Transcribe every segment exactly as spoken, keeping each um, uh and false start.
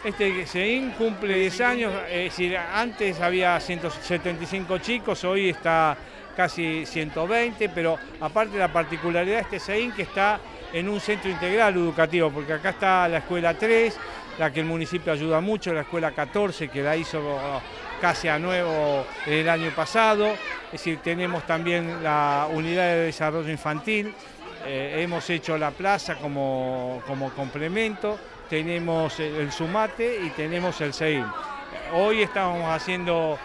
Este SEIN cumple diez años, es decir, antes había ciento setenta y cinco chicos, hoy está casi ciento veinte, pero aparte la particularidad de este SEIN que está en un centro integral educativo, porque acá está la escuela tres, la que el municipio ayuda mucho, la escuela catorce, que la hizo casi a nuevo el año pasado, es decir, tenemos también la unidad de desarrollo infantil, eh, hemos hecho la plaza como, como complemento, tenemos el SUMATE y tenemos el SEIN. Hoy estamos haciendo,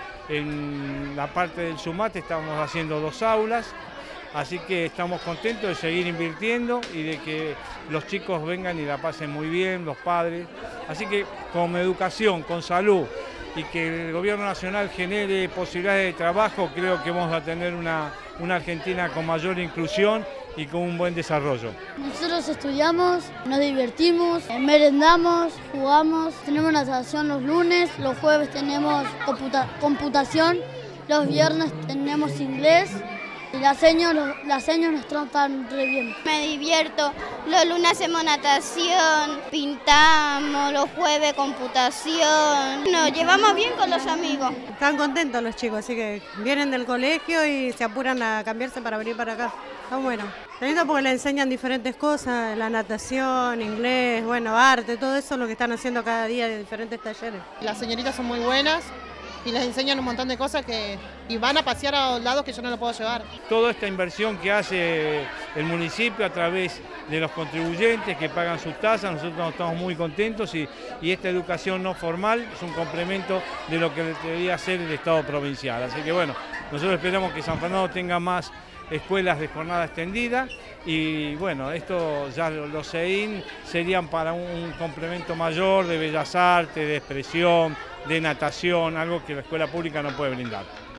en la parte del SUMATE, estamos haciendo dos aulas, así que estamos contentos de seguir invirtiendo y de que los chicos vengan y la pasen muy bien, los padres. Así que con educación, con salud y que el gobierno nacional genere posibilidades de trabajo, creo que vamos a tener una, una Argentina con mayor inclusión y con un buen desarrollo. Nosotros estudiamos, nos divertimos, merendamos, jugamos, tenemos natación los lunes, los jueves tenemos computa computación, los viernes tenemos inglés. Y las señas, las señas nos tratan re bien. Me divierto, los lunes hacemos natación, pintamos, los jueves computación. Nos llevamos bien con los amigos. Están contentos los chicos, así que vienen del colegio y se apuran a cambiarse para venir para acá. Está bueno. Está lindo porque le enseñan diferentes cosas, la natación, inglés, bueno, arte, todo eso es lo que están haciendo cada día de diferentes talleres. Las señoritas son muy buenas y les enseñan un montón de cosas que y van a pasear a lados que yo no lo puedo llevar. Toda esta inversión que hace el municipio a través de los contribuyentes que pagan sus tasas, nosotros estamos muy contentos y, y esta educación no formal es un complemento de lo que debería ser el Estado provincial. Así que bueno, nosotros esperamos que San Fernando tenga más escuelas de jornada extendida y bueno, esto ya los SEIN serían para un complemento mayor de bellas artes, de expresión, de natación, algo que la escuela pública no puede brindar.